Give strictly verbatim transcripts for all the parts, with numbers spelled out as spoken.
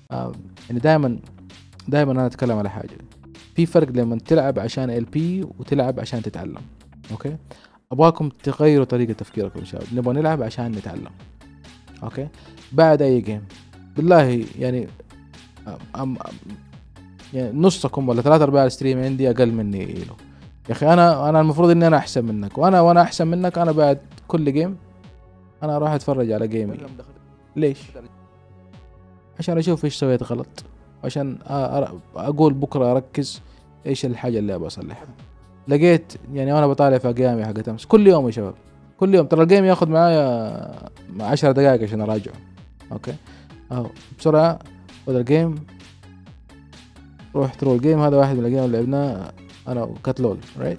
آه يعني دائما دائما انا اتكلم على حاجه، في فرق لما تلعب عشان ال بي وتلعب عشان تتعلم. اوكي، ابغاكم تغيروا طريقه تفكيركم يا شباب، نبغى نلعب عشان نتعلم. اوكي، بعد اي جيم بالله يعني أم أم يعني نصكم ولا ثلاثة أرباع الستريم عندي أقل مني له يا أخي. أنا أنا المفروض إني أنا أحسن منك، وأنا وأنا أحسن منك. أنا بعد كل جيم أنا أروح أتفرج على جيمي. ليش؟ عشان أشوف إيش سويت غلط، عشان أقول بكرة أركز إيش الحاجة اللي أبغى أصلحها. لقيت يعني وأنا بطالع في أقيامي حقت أمس كل يوم يا شباب، كل يوم ترى الجيم ياخذ معايا عشر دقائق عشان أراجعه. أوكي أهو بسرعة بدأ الجيم، روح ترو الجيم. هذا واحد من الجيم اللي لعبناه انا وكتلول رايت.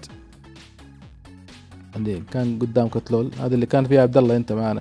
عندي كان قدام كتلول، هذا اللي كان فيه عبد الله انت معنا.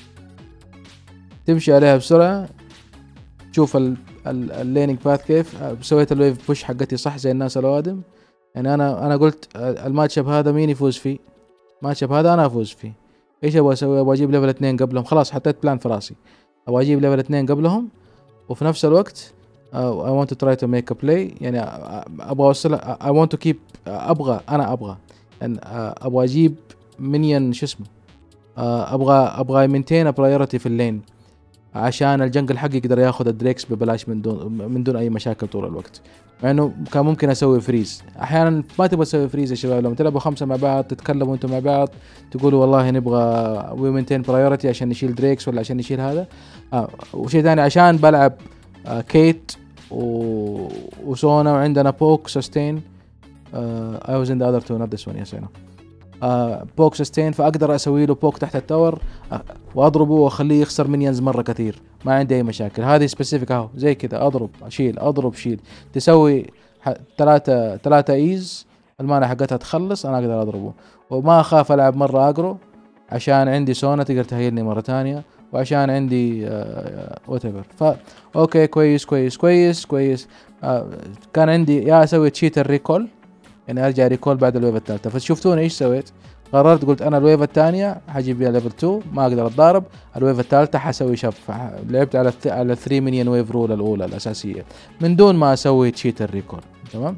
تمشي عليها بسرعه، تشوف الليننج باث كيف سويت الويف بوش حقتي صح زي الناس الاوادم. يعني انا انا قلت الماتش اب هذا مين يفوز فيه؟ الماتش اب هذا انا افوز فيه. ايش ابغى اسوي؟ ابغى اجيب ليفل اثنين قبلهم. خلاص حطيت بلان في راسي، ابغى اجيب ليفل اثنين قبلهم، وفي نفس الوقت Uh, I want to try to make a play. يعني ابغى اوصل I want to keep uh, ابغى انا ابغى يعني uh, ابغى اجيب مينيون شو اسمه uh, ابغى ابغى مينتين برايورتي في اللين عشان الجنجل حقي يقدر ياخذ الدريكس ببلاش من دون من دون اي مشاكل طول الوقت. مع انه كان ممكن اسوي فريز. احيانا ما تبغى تسوي فريز يا شباب، لما تلعبوا خمسه مع بعض تتكلموا انتم مع بعض تقولوا والله نبغى وي مينتين برايورتي عشان نشيل دريكس ولا عشان نشيل هذا. آه وشيء ثاني عشان بلعب آه كيت و... وسونا وعندنا بوك سستين. uh, I was in the other two not this one yes I know. uh, بوك سستين، فأقدر أسوي له بوك تحت التور uh, وأضربه وأخليه يخسر مينيونز مرة كثير، ما عندي أي مشاكل. هذه سبيسيفيك أهو زي كذا، أضرب أشيل أضرب شيل، تسوي ثلاثة ثلاثة إيز المانا حقتها تخلص أنا أقدر أضربه، وما أخاف ألعب مرة أجرو عشان عندي سونا تقدر تهيلني مرة تانية، وعشان عندي وات ايفر. ف اوكي كويس كويس كويس كويس. آه كان عندي يا اسوي تشيت الريكول، يعني ارجع ريكول بعد الويف الثالثه. فشفتوني ايش سويت؟ قررت قلت انا الويف الثانيه حجيب بيها ليفل اثنين ما اقدر اتضارب، الويف الثالثه حسوي شف. لعبت على الث... على ثلاثة مينيون ويف رول الاولى الاساسيه من دون ما اسوي تشيت الريكول. تمام،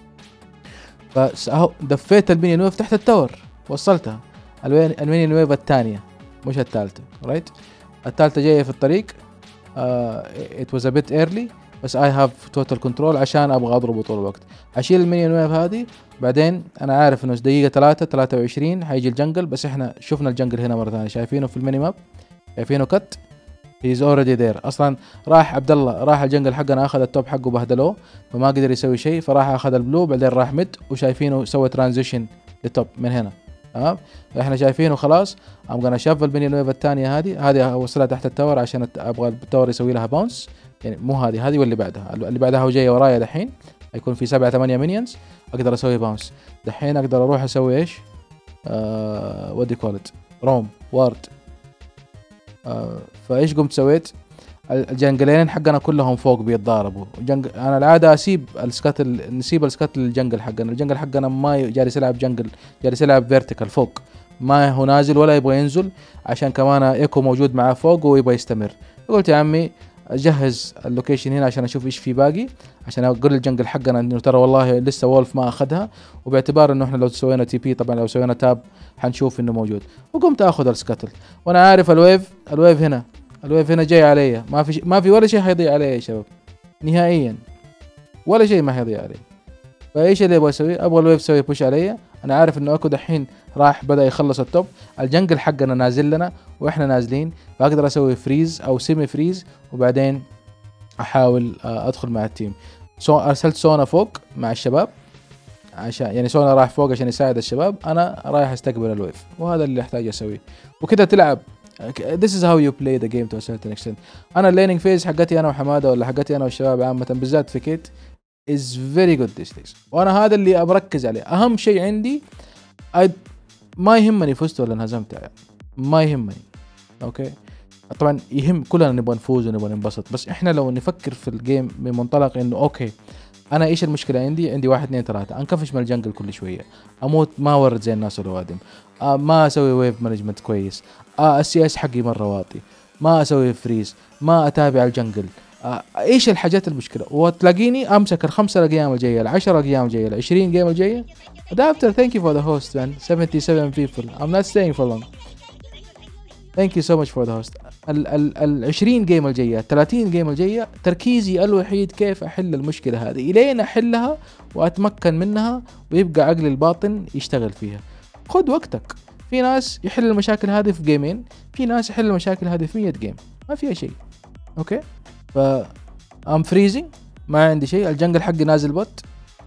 فاهو دفيت المينيون ويف تحت التور وصلتها. المينيون ويف الثانيه مش الثالثه رايت. الثالثة جاية في الطريق. uh, it was a bit early بس I have total control عشان أبغى أضربه طول الوقت. أشيل المينيون ويف هذه بعدين أنا عارف إنه دقيقة ثلاثة ثلاثة وعشرين حيجي الجنجل. بس إحنا شفنا الجنجل هنا مرة ثانية، شايفينه في الميني ماب، شايفينه كت he's already there. أصلا راح عبد الله راح الجنجل حقنا أخذ التوب حقه بهدلوه فما قدر يسوي شيء، فراح أخذ البلو بعدين راح ميد وشايفينه سوى ترانزيشن للتوب من هنا. تمام، احنا شايفينه خلاص. ام غانا شافل بين الويف الثانيه هذه هذه وصلها تحت التاور عشان ابغى التاور يسوي لها باونس. يعني مو هذه هذه واللي بعدها اللي بعدها هو جاي ورايا دحين يكون في سبعة ثمانية مينيونز اقدر اسوي باونس. دحين اقدر اروح اسوي ايش آه ودي كولت روم وارد. آه فايش قمت سويت؟ الجنجلين حقنا كلهم فوق بيتضاربوا. جنجل انا العاده اسيب السكات نسيب السكات للجنجل حقنا. الجنجل حقنا ما جالس يلعب جنجل، جالس يلعب فيرتيكال فوق، ما هو نازل ولا يبغى ينزل عشان كمان ايكو موجود معاه فوق ويبغى يستمر. قلت يا عمي اجهز اللوكيشن هنا عشان اشوف ايش في باقي، عشان اقول للجنجل حقنا انه ترى والله لسه وولف ما اخذها، وباعتبار انه احنا لو سوينا تي بي طبعا لو سوينا تاب حنشوف انه موجود. وقمت اخذ السكاتل وانا عارف الويف الويف هنا الويف هنا جاي علي، ما في ما في ولا شيء حيضيع علي يا شباب نهائيا، ولا شيء ما حيضيع علي. فايش اللي ابغى اسوي؟ ابغى الويف يسوي بوش علي. انا عارف انه اكو دحين راح بدا يخلص التوب، الجنجل حقنا نازل لنا واحنا نازلين، فاقدر اسوي فريز او سيمي فريز وبعدين احاول ادخل مع التيم. سو ارسلت سونا فوق مع الشباب عشان يعني سونا راح فوق عشان يساعد الشباب، انا رايح استقبل الويف، وهذا اللي احتاج اسويه. وكذا تلعب this is how you play the game to a certain extent. انا الليننج فيز حقتي انا وحماده ولا حقتي انا والشباب عامه بالذات في كيت is very good these days، وانا هذا اللي ابركز عليه. اهم شيء عندي I ما يهمني فزت ولا انهزمت يعني. ما يهمني اوكي. طبعا يهم كلنا نبغى نفوز ونبغى ننبسط، بس احنا لو نفكر في الجيم من منطلق انه اوكي انا ايش المشكله عندي؟ عندي واحد اثنين ثلاثه، انكفش من الجنجل كل شويه، اموت ما ورد زي الناس الوادم، آه ما اسوي ويف مانجمنت كويس، آه السي اس حقي مره واطي، ما اسوي فريز، ما اتابع الجنجل، آه ايش الحاجات المشكله، وتلاقيني امسك الخمسه ايام الجايه، العشرة ايام الجايه، العشرين جيم الجايه. Adapter, thank you for the host man. seventy-seven people. I'm not staying for long. Thank you so much for the host. ال ال ال عشرين جيم الجايه، ثلاثين جيم الجايه، تركيزي الوحيد كيف احل المشكله هذه، الين احلها واتمكن منها ويبقى عقلي الباطن يشتغل فيها. خذ وقتك. في ناس يحل المشاكل هذه في جيمين، في ناس يحل المشاكل هذه في مية جيم، ما فيها شيء. اوكي، ف ام فريزنج، ما عندي شيء. الجنجل حقي نازل بوت.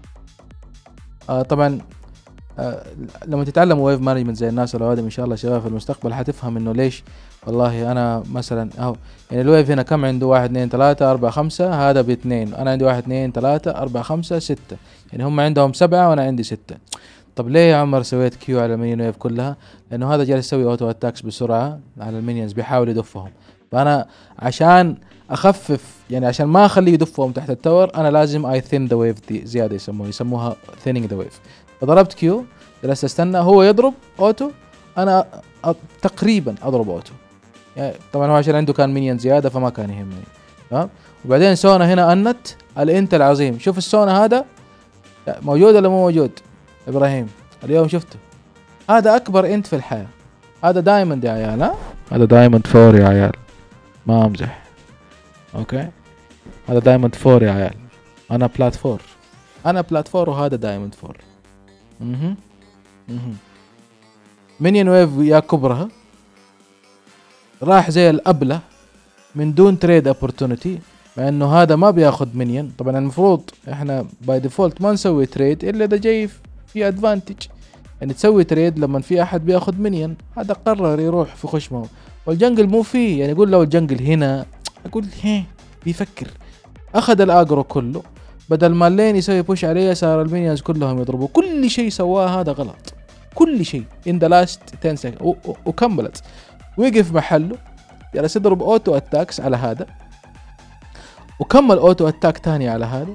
آه طبعا آه لما تتعلم ويف مانجمنت زي الناس الأوادم ان شاء الله شباب في المستقبل حتفهم انه ليش. والله انا مثلا اهو يعني الويف هنا كم عنده؟ واحد اثنين ثلاثة أربعة خمسة، هذا باثنين، انا عندي واحد اثنين ثلاثة أربعة خمسة ستة، يعني هم عندهم سبعة وانا عندي ستة. طب ليه يا عمر سويت كيو على المينيون ويف كلها؟ لانه هذا جالس يسوي اوتو اتاكس بسرعة على المينيونز، بيحاول يدفهم. فانا عشان اخفف يعني عشان ما اخليه يدفهم تحت التور، انا لازم اي ثين ذا ويف دي زياده، يسموها يسموها ثينينج ذا ويف. فضربت كيو، جلست استنى هو يضرب اوتو، انا أ... تقريبا اضرب اوتو. يعني طبعا هو عشان عنده كان مينيون زياده فما كان يهمني. تمام. وبعدين سونا هنا انت الانت العظيم. شوف السونا هذا موجود ولا مو موجود؟ ابراهيم اليوم شفته، هذا اكبر انت في الحياه. هذا دايموند يا عيال، ها هذا دايموند فور يا عيال، ما امزح. اوكي، هذا دايموند فور يا عيال. انا بلات فور، انا بلات فور وهذا دايموند فور. اها اها مينيون ويف يا كبرها راح زي الابله من دون تريد اوبورتونيتي، مع انه هذا ما بياخذ مينيون. طبعا المفروض احنا باي ديفولت ما نسوي تريد الا اذا جاي في ادفانتج، يعني تسوي تريد لما في احد بياخذ مينيون. هذا قرر يروح في خشمه، والجنجل مو فيه. يعني يقول لو الجنجل هنا اقول هي بيفكر. اخذ الاجرو كله، بدل ما اللين يسوي بوش عليه صار المينيونز كلهم يضربوا. كل شيء سواه هذا غلط، كل شيء in the last ten seconds. وكملت وقف محله، جالس يضرب اوتو اتاكس على هذا، وكمل اوتو اتاك تاني على هذا،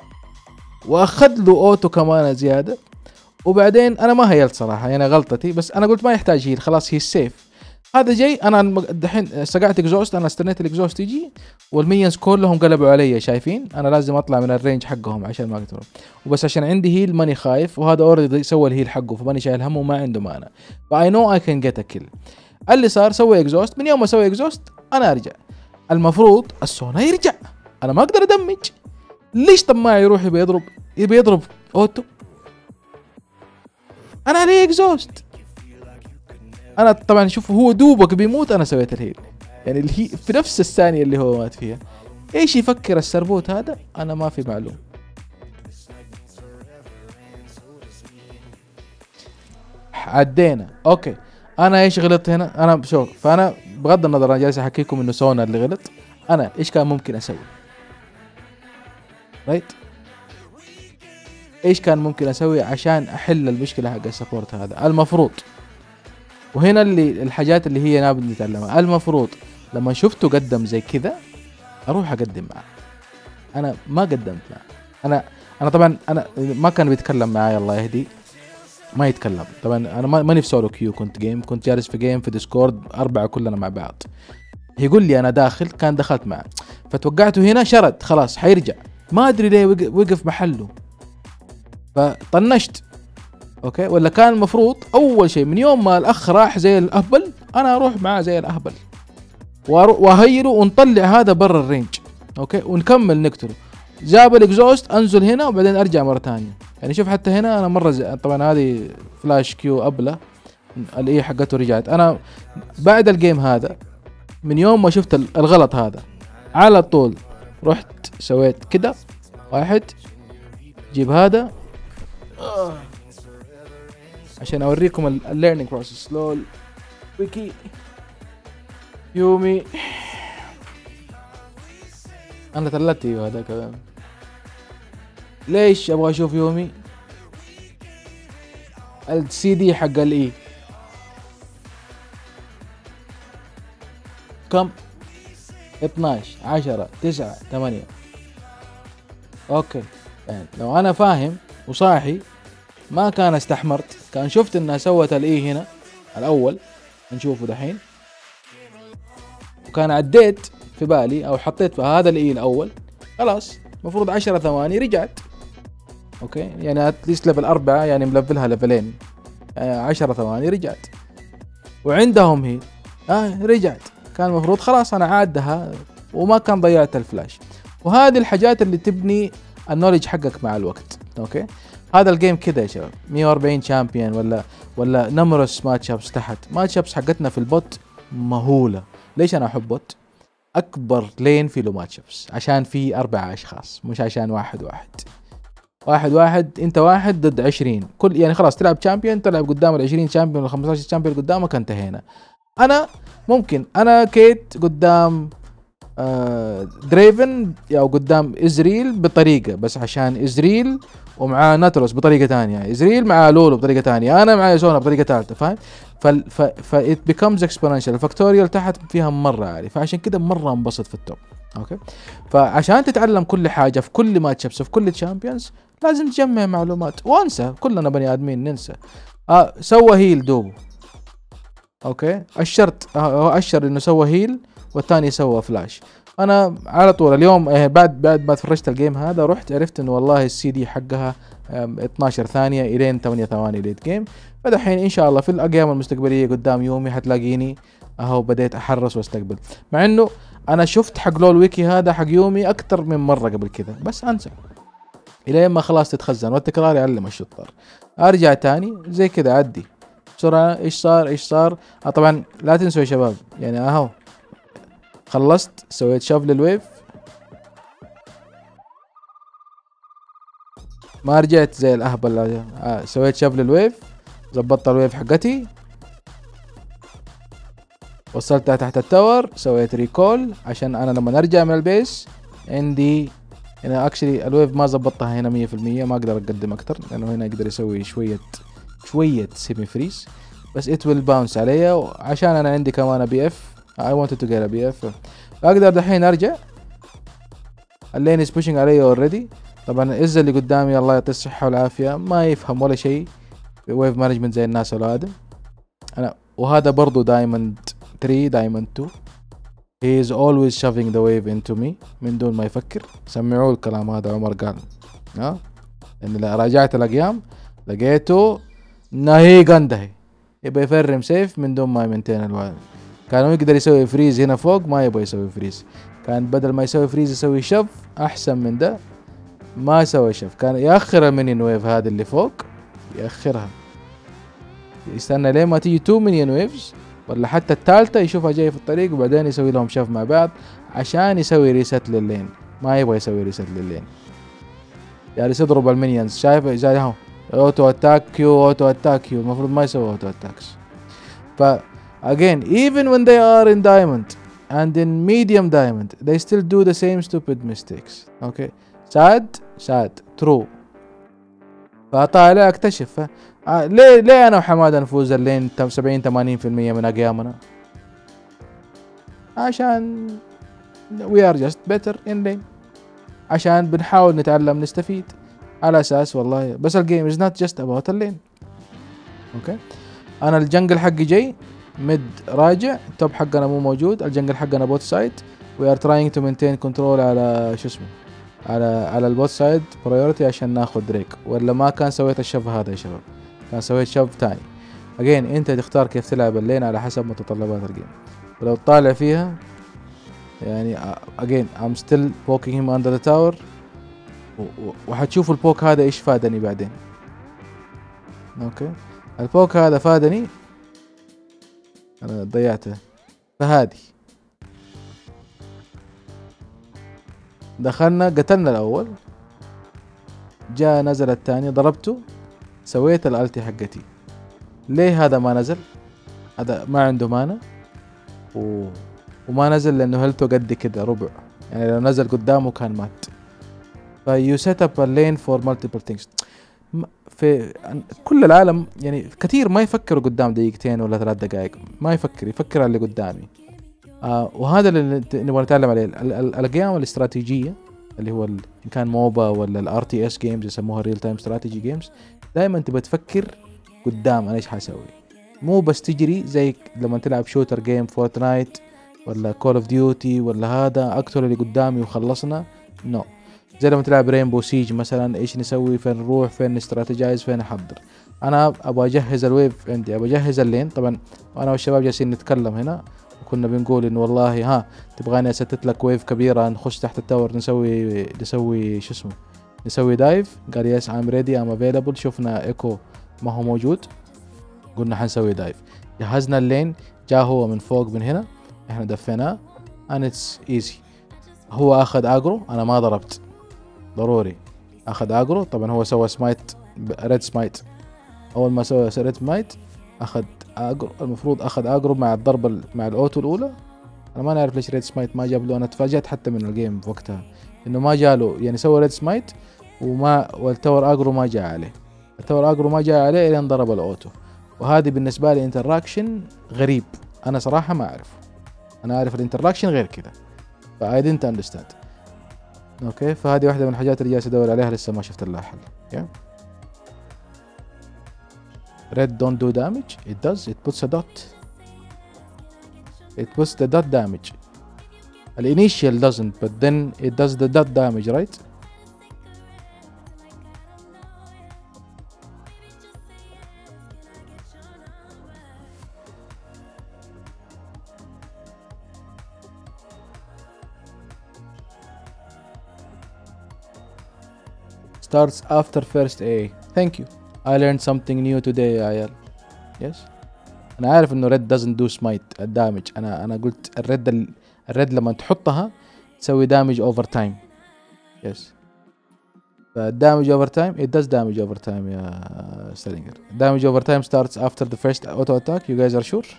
واخذ له اوتو كمان زياده. وبعدين انا ما هيلت صراحه، يعني غلطتي، بس انا قلت ما يحتاج هيل، خلاص هي سيف. هذا جاي انا دحين سقعت اكزوست، انا استنيت الاكزوست يجي والمينيونز كلهم قلبوا علي. شايفين انا لازم اطلع من الرينج حقهم عشان ما اقتلهم، وبس عشان عندي هيل ماني خايف، وهذا اوريدي سوى الهيل حقه فماني شايل همه وما عنده مانا. فاي نو اي كان جيت ا كيل. اللي صار سوي اكزوست، من يوم ما سوي اكزوست انا ارجع. المفروض السونا يرجع، انا ما اقدر ادمج. ليش طماع يروح يبي يضرب يبي يضرب اوتو؟ انا علي اكزوست. انا طبعا شوف هو دوبك بيموت انا سويت الهيل، يعني الهي في نفس الثانيه اللي هو مات فيها. ايش يفكر السربوت هذا؟ انا ما في معلوم. عدينا. اوكي انا ايش غلطت هنا؟ انا شوف، فانا بغض النظر انا جالس احكيكم انه سونا اللي غلط، انا ايش كان ممكن اسوي؟ رايت right. ايش كان ممكن اسوي عشان احل المشكله حق السبورت هذا؟ المفروض، وهنا اللي الحاجات اللي هي نابد نتعلمها، المفروض لما شفته قدم زي كذا اروح اقدم معه. انا ما قدمت معه. انا انا طبعا انا ما كان بيتكلم معاي الله يهدي، ما يتكلم. طبعا انا ماني في سولو كيو، كنت جيم، كنت جالس في جيم في ديسكورد اربعه كلنا مع بعض. يقول لي انا داخل، كان دخلت معه، فتوقعته هنا شرد خلاص حيرجع، ما ادري ليه وقف محله فطنشت. اوكي، ولا كان المفروض اول شيء من يوم ما الاخ راح زي الاهبل انا اروح معاه زي الاهبل واهيله ونطلع هذا برا الرينج. اوكي، ونكمل نقتله. جاب الاكزوست انزل هنا وبعدين ارجع مره ثانيه. يعني شوف حتى هنا انا مره زي... طبعا هذه فلاش كيو ابله الاي حقته رجعت. انا بعد الجيم هذا من يوم ما شفت الغلط هذا على طول رحت سويت كده، واحد جيب هذا عشان اوريكم الليرنينج بروسيس. لول ويكي يومي انا تلت ايوه هذا كلام. ليش ابغى اشوف يومي؟ السي دي حق الاي كم؟ اثناشر عشرة تسعة ثمانية. اوكي، يعني لو انا فاهم وصاحي ما كان استحمرت، كان شفت انها سوت الاي هنا الاول نشوفه دحين، وكان عديت في بالي او حطيت في هذا الاي الاول خلاص المفروض عشرة ثواني رجعت. اوكي يعني اتليست ليفل أربعة يعني ملفلها ليفلين، آه عشرة ثواني رجعت. وعندهم هي آه رجعت، كان المفروض خلاص انا عادها وما كان ضيعت الفلاش. وهذه الحاجات اللي تبني النولج حقك مع الوقت. اوكي هذا الجيم كده يا شباب، مية وأربعين شامبيون ولا ولا نمرس ماتش ابس تحت. ماتش ابس حقتنا في البوت مهوله. ليش انا احب بوت؟ اكبر لين في له ماتش ابس عشان في اربع اشخاص، مش عشان واحد واحد واحد واحد انت واحد ضد عشرين، كل يعني خلاص تلعب شامبيون، تلعب قدام ال عشرين شامبيون ولا خمسة عشر شامبيون قدامك انتهينا. انا ممكن انا كيت قدام آه دريفن او قدام ازريل بطريقه، بس عشان ازريل ومعاه ناتروس بطريقه ثانيه، ازريل مع لولو بطريقه ثانيه، انا مع يوسونا بطريقه ثالثه، فاهم؟ ف ف ف it becomes exponential. الفاكتوريال تحت فيها مره عالي، فعشان كده مره انبسط في التوب. اوكي فعشان تتعلم كل حاجه في كل ماتش ابس في كل الشامبيونز لازم تجمع معلومات وانسى، كلنا بني ادمين ننسى. آه سوى هيل دوبه، اوكي الشرط آه هو اشر انه سوى هيل والثاني سوى فلاش. انا على طول اليوم آه بعد بعد ما فرجت الجيم هذا رحت عرفت انه والله السي دي حقها اثناشر ثانيه الين ثمانية ثواني ليت جيم. فدحين ان شاء الله في الايام المستقبليه قدام يومي حتلاقيني اهو بديت احرص واستقبل، مع انه انا شفت حق لول ويكي هذا حق يومي اكثر من مره قبل كذا، بس انسى الى ما خلاص تتخزن، والتكرار يعلم الشطار. ارجع تاني زي كذا عدي بسرعه ايش صار ايش صار. آه طبعا لا تنسوا يا شباب يعني اهو خلصت سويت شفل الويف، ما رجعت زي الاهبل. آه سويت شفل الويف، زبطت الويف حقتي، وصلتها تحت التاور، سويت ريكول عشان انا لما ارجع من البيس عندي هنا اكشلي الويف ما زبطتها هنا مية في المية، ما اقدر اقدم اكتر لانه هنا يقدر يسوي شويه شويه سيمي فريز، بس ات ويل باونس عليا عشان انا عندي كمان بي اف. I wanted to get a بي اف، اقدر دحين ارجع. اللين از بوشنج علي اوريدي. طبعا الإز اللي قدامي الله يعطيه الصحه والعافيه ما يفهم ولا شيء ويف مانجمنت زي الناس الادم. انا وهذا برضو دايموند ثلاثة دايموند اثنين. he is always shoving the wave into me من دون ما يفكر. سمعوا الكلام هذا عمر قال ها ان راجعت الاقيام لقيته ناهي قندهي يبقى يفرم سيف من دون ما يمنتين الوالد. كان يقدر يسوي فريز هنا فوق، ما يبغى يسوي فريز، كان بدل ما يسوي فريز يسوي شف احسن من ده، ما سوى شف، كان ياخر المينيون ويف هذه اللي فوق ياخرها، يستنى لين ما تيجي تو مينيون ويفز ولا حتى الثالثه يشوفها جايه في الطريق وبعدين يسوي لهم شف مع بعض عشان يسوي ريست لللين. ما يبغى يسوي ريست لللين، يعني يضرب المينيونز. شايف زي اهو اوتو اتاك كيو اوتو اتاك كيو، المفروض ما يسوي اوتو اتاكس. ف again even when they are in diamond and in medium diamond they still do the same stupid mistakes. okay sad sad true. فطالع اكتشف آه ليه ليه انا وحماده نفوز اللين سبعين ثمانين في المية من اقيامنا؟ عشان we are just better in lane، عشان بنحاول نتعلم نستفيد على اساس والله بس الجيم is not just about اللين. اوكي انا الجنجل حقي جاي ميد راجع، التوب حقنا مو موجود، الجنجل حقنا بوت سايد. we are trying to maintain control على شو اسمه على على البوت سايد برايورتي عشان ناخذ دريك، ولا ما كان سويت الشف هذا يا شباب، كان سويت شف تاني. اجين انت تختار كيف تلعب اللين على حسب متطلبات الجيم. ولو تطالع فيها يعني اجين I'm still poking him under the tower، وحتشوفوا البوك هذا ايش فادني بعدين. اوكي البوك هذا فادني انا ضيعته. فهادي دخلنا قتلنا الاول، جاء نزل الثاني ضربته، سويت الالتي حقتي. ليه هذا ما نزل؟ هذا ما عنده مانا و... وما نزل لانه هلته قد كده ربع، يعني لو نزل قدامه كان مات. فيو سيت اب اللين فور مالتيبل ثينجز. في كل العالم يعني كثير ما يفكروا قدام دقيقتين ولا ثلاث دقائق، ما يفكر يفكر على اللي قدامي. آه وهذا اللي نبغى نتعلم عليه. القيام الاستراتيجيه اللي هو ان كان موبا ولا الار تي اس جيمز يسموها ريل تايم استراتيجي جيمز، دائما تبغى تفكر قدام انا ايش حسوي، مو بس تجري زي لما تلعب شوتر جيم فورتنايت ولا كول اوف ديوتي ولا هذا اقتل اللي قدامي وخلصنا. نو no. زي لما تلعب رينبو سيج مثلا، ايش نسوي؟ فين نروح؟ فين نستراتيجايز؟ فين نحضر؟ انا ابغى اجهز الويف عندي، ابغى اجهز اللين. طبعا وانا والشباب جالسين نتكلم هنا وكنا بنقول انه والله ها تبغاني اسدت لك ويف كبيره نخش تحت التاور نسوي نسوي شو اسمه نسوي دايف. قال يس ام ريدي ام افيلبل. شفنا ايكو ما هو موجود، قلنا حنسوي دايف. جهزنا اللين، جاء هو من فوق من هنا، احنا دفيناه and it's easy. هو اخذ اجرو، انا ما ضربت، ضروري اخذ اجرو. طبعا هو سوى سمايت ريد سمايت، اول ما سوى ريد سمايت اخذ اجرو. المفروض اخذ اجرو مع الضربه مع الاوتو الاولى. انا ما نعرف ليش ريد سمايت ما جاب له، انا تفاجأت حتى من الجيم في وقتها انه ما جاله، يعني سوى ريد سمايت وما والتور اجرو ما جاء عليه، التور اجرو ما جاء عليه لين ضرب الاوتو. وهذه بالنسبه لي انتراكشن غريب، انا صراحه ما اعرف، انا اعرف الانتراكشن غير كذا، فاي دينت اندرستاند. اوكي، فهذه واحده من الحاجات اللي جالس ادور عليها لسه ما شفت لها حل. yeah. Red don't do damage. It does. It puts a dot. It puts the dot damage. The initial doesn't, but then it does the dot damage, right? Starts after first A. Thank you. I learned something new today يا عيال. Yes. أنا عارف إنه red doesn't do smite الدامج. أنا أنا قلت الريد ال... الريد لما تحطها تسوي damage over time. Yes. فالدامج over time it does damage over time يا سترينجر. Damage over time starts after the first auto attack. You guys are sure?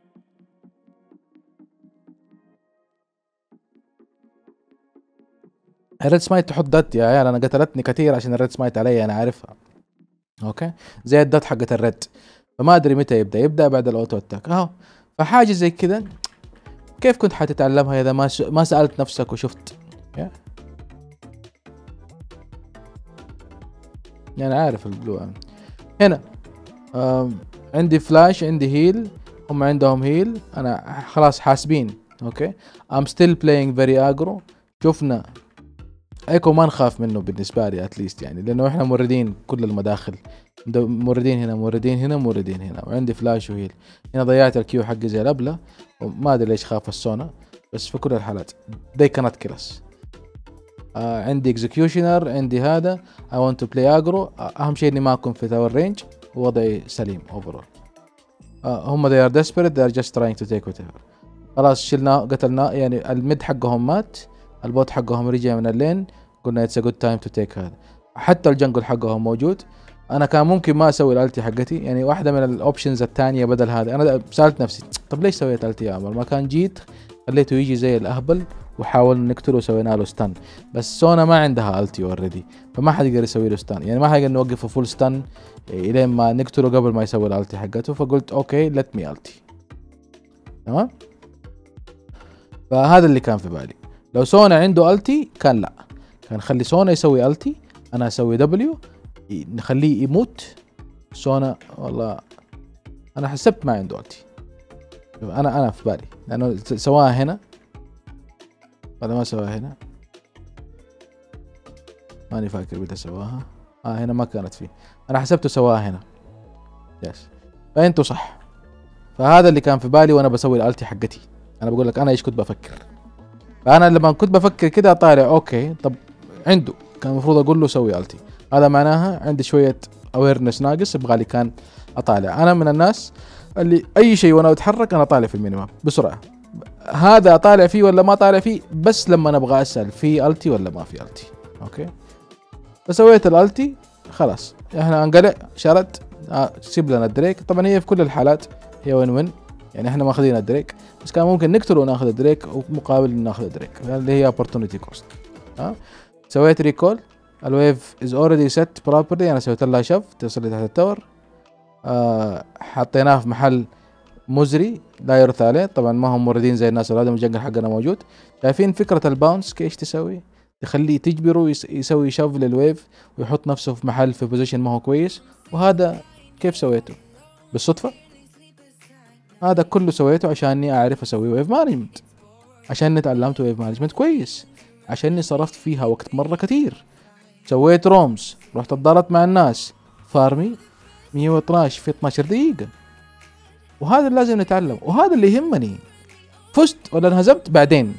الريد سمايت تحط دات يا عيال، انا قتلتني كثير عشان الريد سمايت علي، انا عارفها. اوكي، زي الدات حقت الريد، فما ادري متى يبدا يبدا بعد الاوتو اتاك اهو. فحاجه زي كذا كيف كنت حتتعلمها اذا ما ش... ما سالت نفسك وشفت؟ يعني عارف البلو هنا. عندي فلاش، عندي هيل، هم عندهم هيل، انا خلاص حاسبين. اوكي، I'm still playing very aggro. شفنا ايكو ما نخاف منه بالنسبه لي اتليست، يعني لانه احنا موردين كل المداخل، موردين هنا موردين هنا موردين هنا، وعندي فلاش وهيل. هنا ضيعت الكيو حقي زي الابله، وما ادري ليش خاف السونا، بس في كل الحالات they cannot kill us. آه عندي اكزكيوشنر، عندي هذا I want to play aggro. آه اهم شيء اني ما اكون في تاور رينج، ووضعي سليم overall. آه هم they are desperate, they are just trying to take whatever. خلاص شلنا قتلنا، يعني الميد حقهم مات، البوت حقهم رجع من اللين، قلنا it's a good time to take هذا. حتى الجنجل حقهم موجود. انا كان ممكن ما اسوي الالتي حقتي، يعني واحده من الاوبشنز الثانيه بدل هذا. انا سالت نفسي طب ليش سويت التي يا عمر؟ ما كان جيت خليته يجي زي الاهبل وحاولنا نقتله وسوينا له ستان. بس سونا ما عندها التي اوريدي، فما حد يقدر يسوي له ستان، يعني ما حد يقدر نوقفه فول ستان الين ما نقتله قبل ما يسوي الالتي حقته. فقلت اوكي ليت مي التي. تمام، فهذا اللي كان في بالي. لو سونا عنده التي كان لا، كان خلي سونا يسوي التي، انا اسوي دبليو نخليه يموت. سونا والله انا حسبت ما عنده التي، انا انا في بالي لانه سواها هنا ولا ما سواها هنا، ماني فاكر متى سواها. اه هنا ما كانت فيه، انا حسبته سواها هنا. يس، فانتوا صح. فهذا اللي كان في بالي وانا بسوي الالتي حقتي. انا بقول لك انا ايش كنت بفكر. فانا لما كنت بفكر كده طالع اوكي طب عنده، كان المفروض اقول له سوي التي. هذا معناها عندي شويه اويرنس ناقص، يبغى لي كان اطالع. انا من الناس اللي اي شيء وانا اتحرك انا طالع في المينيماب بسرعه. هذا اطالع فيه ولا ما طالع فيه بس لما ابغى اسال في التي ولا ما في التي. اوكي، فسويت الالتي خلاص، احنا انقلع شرد. آه سيب لنا الدريك. طبعا هي في كل الحالات هي وين وين، يعني احنا ماخذين الدريك، بس كان ممكن نقتله وناخذ الدريك ومقابل ناخذ الدريك، اللي هي opportunity cost. ها سويت ريكول، الويف is already set properly. انا سويت لها شف تصل لي تحت التور. آه حطيناه في محل مزري لا يرثى عليه. طبعا ما هم موردين زي الناس، هذا الجنجل حقنا موجود. شايفين فكرة الباونس كيف تسوي؟ تخليه تجبره يسوي شف للويف ويحط نفسه في محل في بوزيشن ما هو كويس. وهذا كيف سويته؟ بالصدفة؟ هذا كله سويته عشاني اعرف اسوي ويف مانجمنت، عشاني تعلمت ويف مانجمنت كويس، عشاني صرفت فيها وقت مرة كثير. سويت رومز، رحت اتضاربت مع الناس، فارمي مية واثناشر في اثناشر دقيقة. وهذا اللي لازم نتعلم، وهذا اللي يهمني. فزت ولا انهزمت بعدين،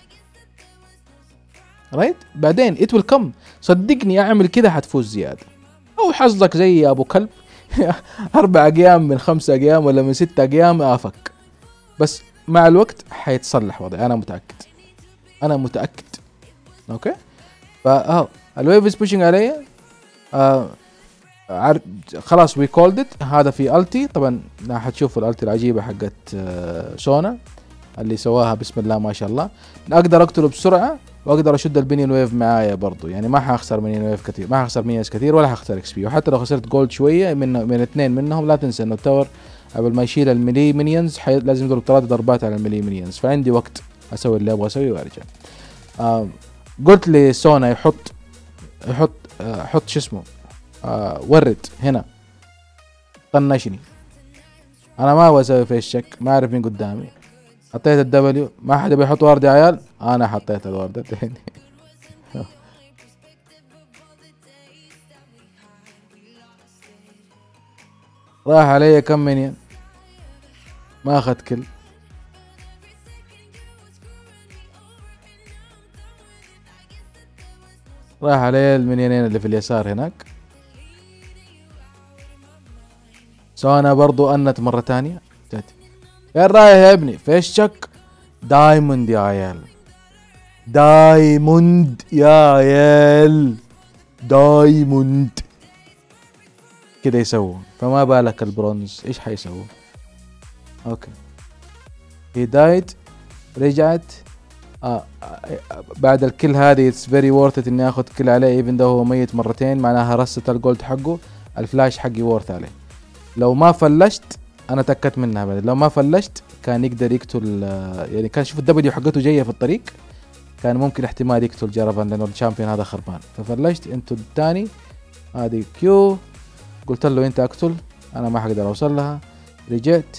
رايت بعدين it will come. صدقني اعمل كذا حتفوز زيادة، او حظك زي يا ابو كلب اربع ايام من خمسة ايام ولا من ستة ايام افك، بس مع الوقت حيتصلح وضعي، انا متأكد انا متأكد. اوكي فاه الويف از بوشنج علي. آه عر... خلاص وي كولد ات. هذا في التي طبعا حتشوفوا الالتي العجيبة حقت آه سونا اللي سواها بسم الله ما شاء الله. اقدر اقتله بسرعة واقدر اشد المينيون ويف معايا برضو، يعني ما حخسر مينيون ويف كثير، ما حخسر مينيونز كثير ولا حخسر اكس بي. وحتى لو خسرت جولد شويه من من اثنين منهم لا تنسى انه التاور قبل ما يشيل الميلي مينيونز حي... لازم يضرب ثلاث ضربات على الميلي مينيونز، فعندي وقت اسوي اللي ابغى اسويه وارجع. آه قلت لسونا يحط يحط آه حط شو اسمه آه ورد هنا، طنشني. انا ما ابغى اسوي فيش شك، ما اعرف مين قدامي. حطيت الدبليو، ما حدا بيحط ورد يا عيال، انا حطيت الوردة تاني راح علي كم منين، ما اخذت كل. راح علي المنينين اللي في اليسار هناك. سوانا برضو انت مرة تانية. يا رايح يا ابني فيش شك. دايموند يا عيال، دايموند يا عيال، دايموند كده يسووا. فما بالك البرونز ايش حيسووا. اوكي هي دايت، رجعت. آه بعد الكل هذه اتس فيري وورث اني اخذ كل عليه ايفن ده هو ميت مرتين، معناها رست الجولد حقه. الفلاش حقي وورث عليه. لو ما فلشت انا تأكدت منها بعد، لو ما فلشت كان يقدر يقتل، يعني كان شوف الدبليو حقته جايه في الطريق، كان ممكن احتمال يقتل جارفان لانه الشامبيون هذا خربان. ففلشت انتو الثاني، هذه كيو، قلت له انت اقتل انا ما حقدر اوصل لها. رجعت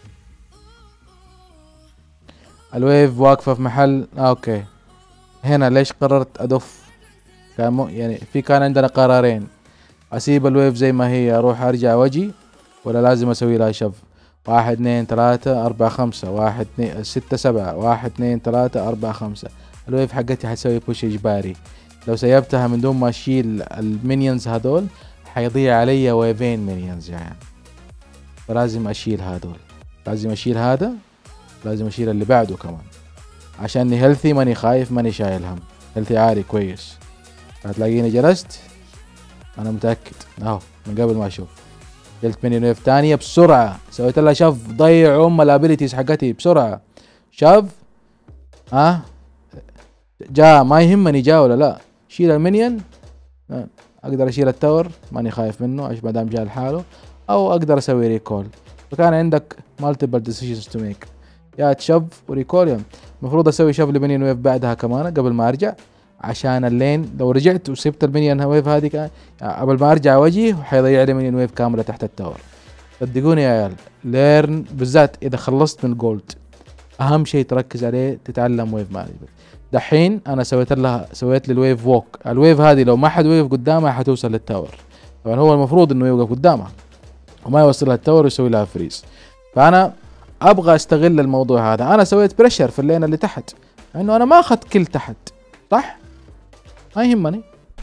الويف واقفه في محل. آه اوكي هنا ليش قررت ادف؟ كان مو يعني في كان عندنا قرارين، اسيب الويف زي ما هي اروح ارجع واجي، ولا لازم اسوي لها شف. واحد اثنين ثلاثة أربعة خمسة، واحد اثنين ستة سبعة، واحد اثنين ثلاثة أربعة خمسة. الويف حقتي حتسوي بوش إجباري، لو سيبتها من دون ما أشيل المينيونز هذول حيضيع علي ويفين مينيونز يعني. فلازم أشيل هذول، لازم أشيل هذا، لازم أشيل اللي بعده كمان، عشاني هيلثي، ماني خايف، ماني شايل هم، هيلثي عالي كويس. هتلاقيني جلست أنا متأكد أهو من قبل ما أشوف. قلت مينيون ويف ثانية بسرعة، سويت لها شف، ضيع ام الابيليتيز حقتي بسرعة. شف ها أه؟ جاء ما يهمني جاء ولا لا، شيل المينيون. أه. اقدر اشيل التاور ماني خايف منه عشان ما دام جاء لحاله، او اقدر اسوي ريكول. فكان عندك مالتيبل ديسيجنز تو ميك، يا تشف وريكول. المفروض اسوي شف لمينيون ويف بعدها كمان قبل ما ارجع، عشان اللين لو رجعت وسبت المينيون ويف هذه كان قبل ما ارجع وجهي حيضيع لي مينيون ويف كامله تحت التاور. صدقوني يا عيال، ليرن بالذات اذا خلصت من الجولد اهم شيء تركز عليه تتعلم ويف مانجمنت. دحين انا سويت لها سويت لي الويف ووك. الويف هذه لو ما حد وقف قدامها حتوصل للتاور، طبعا هو المفروض انه يوقف قدامها وما يوصلها التاور ويسوي لها فريز. فانا ابغى استغل الموضوع هذا. انا سويت بريشر في اللين اللي تحت، انه انا ما اخذت كل تحت صح، ما يهمني،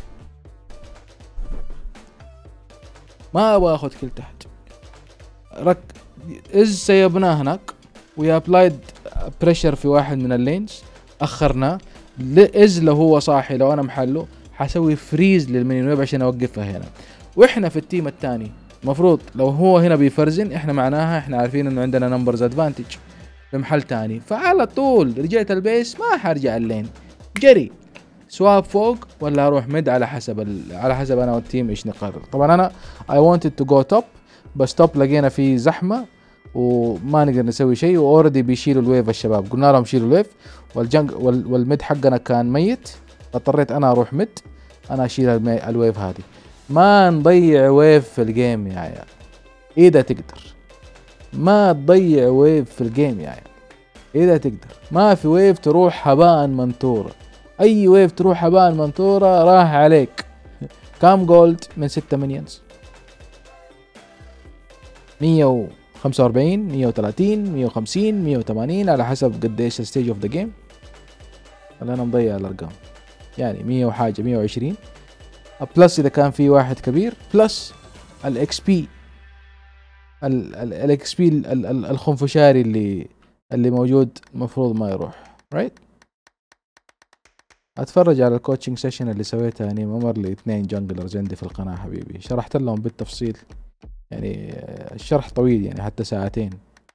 ما ابغى اخذ كل تحت. رك از سيبناه هناك ويا ابلايد بريشر في واحد من اللينز، اخرناه. از لو هو صاحي لو انا محله حسوي فريز للمينيون ويف عشان اوقفها هنا. واحنا في التيم الثاني المفروض لو هو هنا بيفرزن، احنا معناها احنا عارفين انه عندنا نمبرز ادفانتج في محل ثاني، فعلى طول رجعت البيس ما حرجع اللين، جري سواب فوق ولا اروح ميد على حسب ال... على حسب انا والتيم ايش نقرر. طبعا انا I wanted to go top، بس توب لقينا فيه زحمه وما نقدر نسوي شيء، واوريدي بيشيلوا الويف. الشباب قلنا لهم شيلوا الويف، والجنج وال... والميد حقنا كان ميت، اضطريت انا اروح ميد انا اشيل المي... الويف هذه. ما نضيع ويف في الجيم يا عيال اذا تقدر، ما تضيع ويف في الجيم يعني اذا تقدر. ما في ويف تروح هباء منثورة، اي ويف تروح هباء منثورة راح عليك. كام جولد من ستة مليونز؟ مية وخمسة وأربعين، مية وثلاثين، مية وخمسين، مية وثمانين على حسب قديش الستيج اوف ذا جيم. انا مضيع الارقام يعني مية وحاجة، مية وعشرين بلس اذا كان في واحد كبير، بلس الاكس بي الاكس بي الخنفشاري اللي اللي موجود المفروض ما يروح. رايت right. اتفرج على الكوتشنج سيشن اللي سويتها يعني ممر لي اثنين جنجلرز عندي في القناة حبيبي، شرحت لهم بالتفصيل يعني الشرح طويل يعني حتى ساعتين،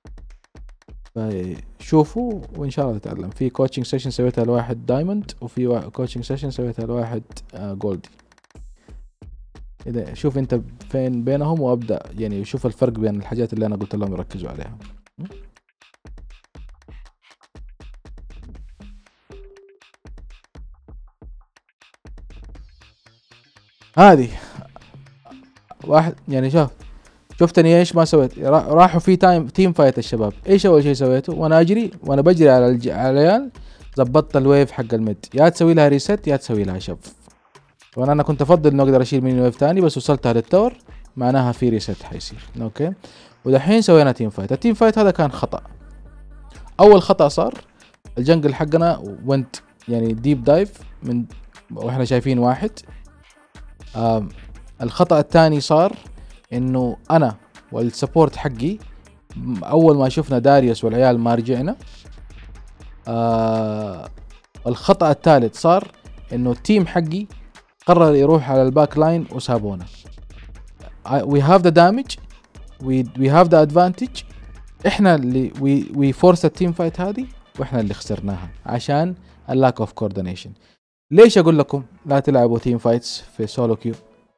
فشوفوا وان شاء الله تتعلم. في كوتشنج سيشن سويتها لواحد دايموند، وفي كوتشنج سيشن سويتها لواحد جولدي. اذا شوف انت فين بينهم وابدا يعني شوف الفرق بين الحاجات اللي انا قلت لهم يركزوا عليها. هذه واحد يعني شوف شفتني ايش ما سويت. راحوا في تايم تيم فايت الشباب، ايش اول شيء سويته وانا اجري وانا بجري على الج... على العيال؟ ظبطت الويف حق الميد، يا تسوي لها ريست يا تسوي لها شف. وانا انا كنت افضل انه اقدر اشيل مني ويف ثاني، بس وصلتها للتور معناها في ريست حيصير. اوكي ودحين سوينا تيم فايت. التيم فايت هذا كان خطأ. اول خطأ صار الجنجل حقنا وانت يعني ديب دايف من واحنا شايفين واحد. آم الخطأ الثاني صار انه انا والسبورت حقي اول ما شفنا داريوس والعيال ما رجعنا. آه الخطأ الثالث صار انه التيم حقي قرر يروح على الباك لاين وسابونا. we have the damage we, we have the advantage. احنا اللي we, we force التيم فايت هذه واحنا اللي خسرناها عشان اللاك اوف coordination. ليش اقول لكم لا تلعبوا تيم فايتس في سولو كيو؟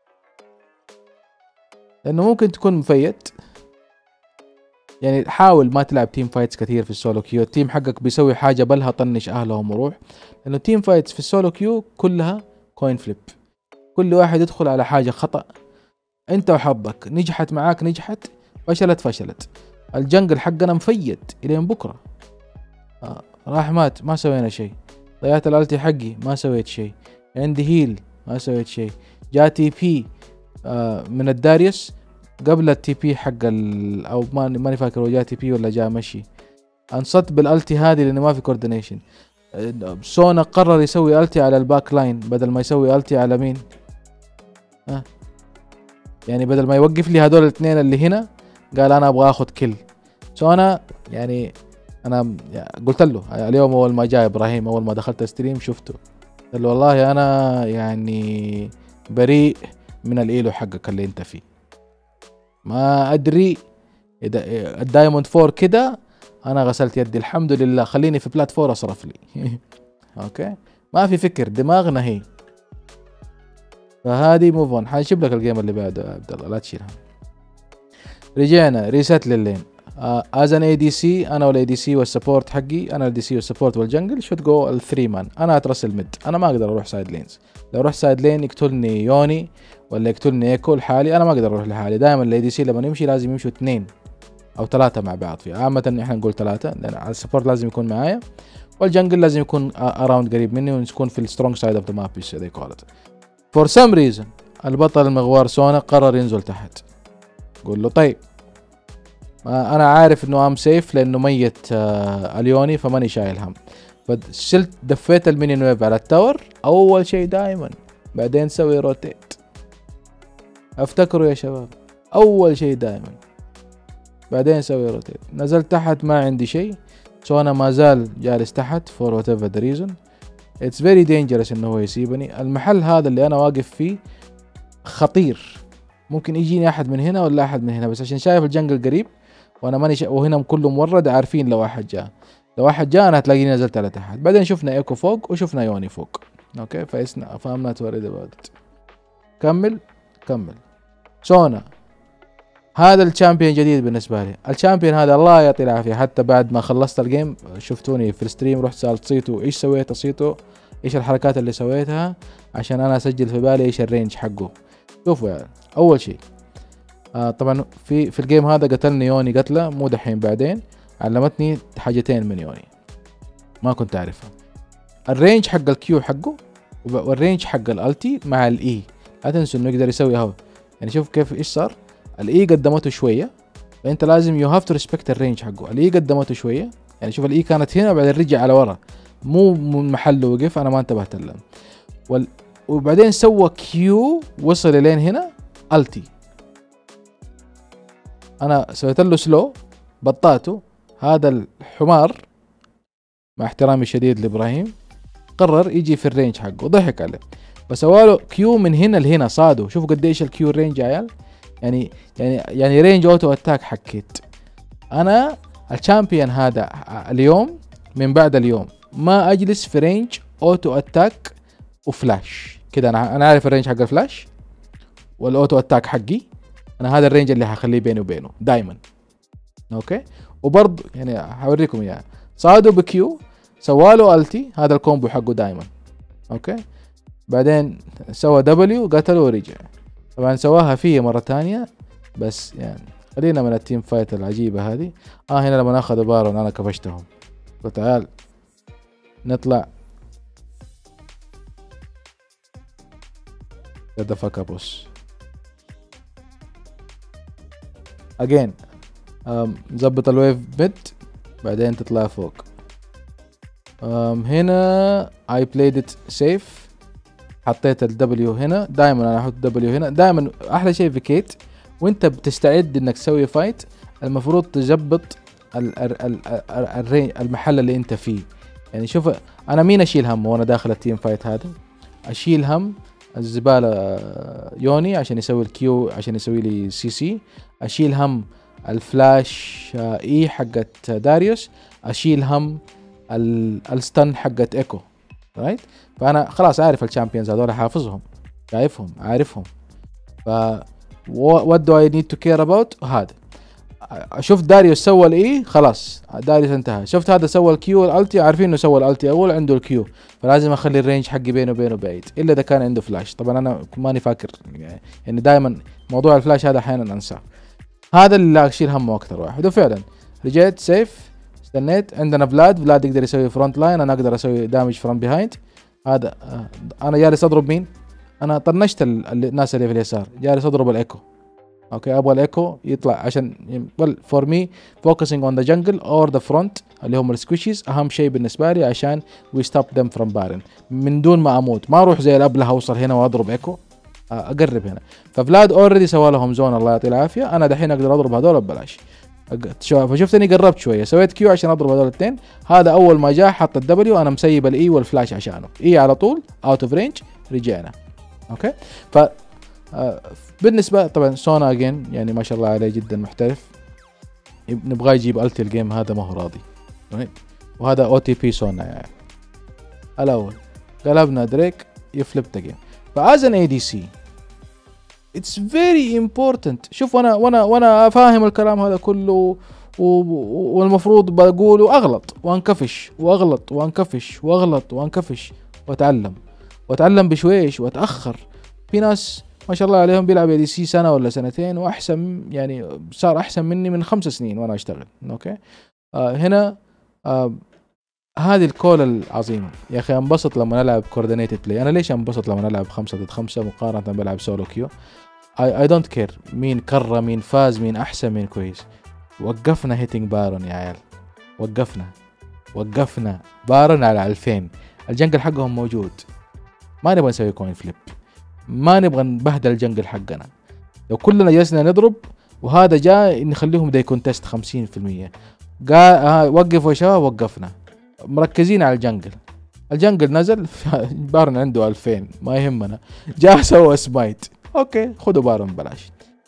لانه ممكن تكون مفيت يعني. حاول ما تلعب تيم فايتس كثير في السولو كيو. التيم حقك بيسوي حاجة بلها طنش اهلهم وروح، لانه تيم فايتس في السولو كيو كلها كوين فليب. كل واحد يدخل على حاجة خطأ، انت وحظك، نجحت معاك نجحت، فشلت فشلت. الجنجل حقنا مفيد الين بكرة. آه راح مات ما سوينا شيء. ضيعت الالتي حقي ما سويت شيء. عندي هيل ما سويت شيء. جاء تي بي آه من الداريوس قبل التي بي حق ال او ماني ماني فاكر هو جاء تي بي ولا جاء مشي. انصت بالالتي هذه لانه ما في كوردينيشن. سونا قرر يسوي التي على الباك لاين بدل ما يسوي التي على مين؟ ها آه. يعني بدل ما يوقف لي هذول الاثنين اللي هنا قال انا ابغى اخذ كل. سونا يعني انا قلت له اليوم اول ما جاء ابراهيم اول ما دخلت ستريم شفته قال له والله انا يعني بريء من الايلو حقك اللي انت فيه. ما ادري اذا الدايموند فور كده انا غسلت يدي الحمد لله، خليني في بلات فور اصرف لي. اوكي ما في فكر دماغنا هي. فهذه موف اون. حنشوف لك الجيم اللي بعده يا عبد الله لا تشيلها. رجعنا ريست لللين. از ان اي دي سي انا والاي دي سي والسبورت حقي، انا الدي سي والسبورت والجنجل شوت جو الثري مان. انا اترسل ميد، انا ما اقدر اروح سايد لينز. لو رحت سايد لين يقتلني يوني ولا يقتلني ايكو لحالي، انا ما اقدر اروح لحالي. دائما الاي دي سي لما يمشي لازم يمشوا اثنين او ثلاثه مع بعض. في عامه احنا نقول ثلاثه لان على السبورت لازم يكون معايا، والجنجل لازم يكون اراوند قريب مني ونكون في السترونج سايد اوف ذا ماب زي ذي كول ات. فور سم ريزن البطل المغوار سونا قرر ينزل تحت. قول له طيب انا عارف انه ام سيف لانه ميت آه اليوني فماني شايل هم. فشلت دفيت المينين ويف على التاور اول شيء دائما، بعدين سوي روتيت. افتكروا يا شباب اول شيء دائما بعدين سوي روتيت. نزلت تحت ما عندي شيء، سونا ما زال جالس تحت for whatever the reason. it's very dangerous انه هو يسيبني. المحل هذا اللي انا واقف فيه خطير، ممكن يجيني احد من هنا ولا احد من هنا، بس عشان شايف الجنجل قريب وانا ماني شا... وهنا كله مورد عارفين لو واحد جاء لو واحد جاء انا هتلاقيني نزلت على تحت. بعدين شفنا ايكو فوق وشفنا يوني فوق. اوكي فايسنا فهمنا توريد بادت. كمل كمل. سونا هذا الشامبيون جديد بالنسبه لي. الشامبيون هذا الله يعطيه العافيه، حتى بعد ما خلصت الجيم شفتوني في الستريم رحت سالت صيتو ايش سويت صيتو ايش الحركات اللي سويتها عشان انا اسجل في بالي ايش الرينج حقه. شوفوا يعني اول شيء آه طبعا في في الجيم هذا قتلني يوني قتله مو دحين، بعدين علمتني حاجتين من يوني ما كنت اعرفها، الرينج حق الكيو حقه والرينج حق الالتي مع الاي. لا تنسوا انه يقدر يسوي هو، يعني شوف كيف ايش صار. الاي قدمته شويه، فانت لازم يو هاف تو ريسبكت الرينج حقه. الاي قدمته شويه، يعني شوف الاي كانت هنا بعدين رجع على ورا، مو من محله وقف، انا ما انتبهت له. وال... وبعدين سوى كيو وصل لين هنا التي، انا سويت له سلو بطاته. هذا الحمار مع احترامي الشديد لابراهيم قرر يجي في الرينج حقه وضحك عليه، فسواله كيو من هنا لهنا صاده. شوفوا قد ايش الكيو رينج يا عيال، يعني يعني يعني رينج اوتو اتاك حكيت. انا الشامبيون هذا اليوم من بعد اليوم ما اجلس في رينج اوتو اتاك وفلاش كده. انا انا عارف الرينج حق الفلاش والاوتو اتاك حقي، انا هذا الرينج اللي حخليه بيني وبينه دايما. اوكي، وبرضه يعني حوريكم اياه، يعني صادوا بكيو سواله التي، هذا الكومبو حقه دايما. اوكي، بعدين سوى دبليو قتله ورجع. طبعا سواها فيه مرة تانية، بس يعني خلينا من التيم فايت العجيبة هذه. اه هنا لما اخذوا بارون انا كفشتهم، قلت تعال نطلع get the fuck up boss again. مزبط الويف بت بعدين تطلع فوق. هنا I played it safe، حطيت الدبليو هنا. دائما انا احط دبليو هنا دائما. احلى شيء في كيت وانت بتستعد انك تسوي فايت، المفروض تزبط المحل اللي انت فيه. يعني شوف انا مين اشيل همه وانا داخل التيم فايت هذا؟ اشيل هم الزبالة يوني عشان يسوي الكيو، عشان يسوي لي سي سي. اشيل هم الفلاش اي حقت داريوس. اشيل هم الستن حقت ايكو. رايت، فانا خلاص عارف الشامبيونز هذول، حافظهم شايفهم عارفهم. ف what do I need to care about؟ هذا شفت داريوس سوى الاي خلاص داريوس انتهى. شفت هذا سوى الكيو الالتي، عارفين انه سوى الالتي اول، عنده الكيو، فلازم اخلي الرينج حقي بينه وبينه بعيد، الا اذا كان عنده فلاش. طبعا انا ماني فاكر يعني دائما موضوع الفلاش هذا احيانا انساه. هذا اللي اشيل همه اكثر واحد. وفعلا رجعت سيف، استنيت. عندنا فلاد، فلاد يقدر يسوي فرونت لاين، انا اقدر اسوي دامج فروم بيهايند. هذا انا جالس اضرب مين؟ انا طنشت الناس اللي في اليسار، جالس اضرب الايكو. اوكي، ابغى الايكو يطلع عشان فور مي فوكسينج اون ذا جنجل اور ذا فرونت اللي هم السكويشيز اهم شيء بالنسبه لي، عشان وي ستوب ذم فروم بارن من دون ما اموت. ما اروح زي الابله اوصل هنا واضرب ايكو، اقرب هنا. ففلاد اوريدي سوى لهم زون الله يعطيه العافيه، انا دحين اقدر اضرب هذول ببلاش. فشفتني قربت شويه، سويت كيو عشان اضرب هذول الاثنين. هذا اول ما جاء حط الدبليو، انا مسيب الاي والفلاش عشانه، اي على طول اوت اوف رينج رجعنا. اوكي، ف آه بالنسبه طبعا سونا اجين يعني ما شاء الله عليه جدا محترف، نبغى يجيب التي الجيم هذا ما هو راضي. وهذا او تي بي سونا يعني. الاول قلبنا دريك يفلب جيم. فاز ان اي دي سي اتس فيري امبورتنت. شوف وانا وانا وانا فاهم الكلام هذا كله والمفروض بقوله اغلط وانكفش واغلط وانكفش واغلط وانكفش واتعلم واتعلم بشويش واتاخر. في ناس ما شاء الله عليهم بيلعب اي دي سي سنه ولا سنتين واحسن، يعني صار احسن مني من خمس سنين وانا اشتغل. اوكي، آه هنا آه هذه الكول العظيمه يا اخي. انبسط لما نلعب كوردينيتد بلاي. انا ليش انبسط لما نلعب خمسة ضد خمسة مقارنه بلعب سولو كيو؟ اي دونت كير مين كرة مين فاز مين احسن مين كويس. وقفنا هيتنج بارون يا عيال، وقفنا وقفنا بارون على ألفين. الجنجل حقهم موجود، ما نبغى نسوي كوين فليب، ما نبغى نبهدل الجنجل حقنا. لو كلنا جلسنا نضرب وهذا جاء نخليهم دي كونتست خمسين في المية. قا وقفوا يا شباب، وقفنا مركزين على الجنجل. الجنجل نزل بارون عنده ألفين ما يهمنا، جاء سوى سمايت. اوكي خذوا بارون ببلاش.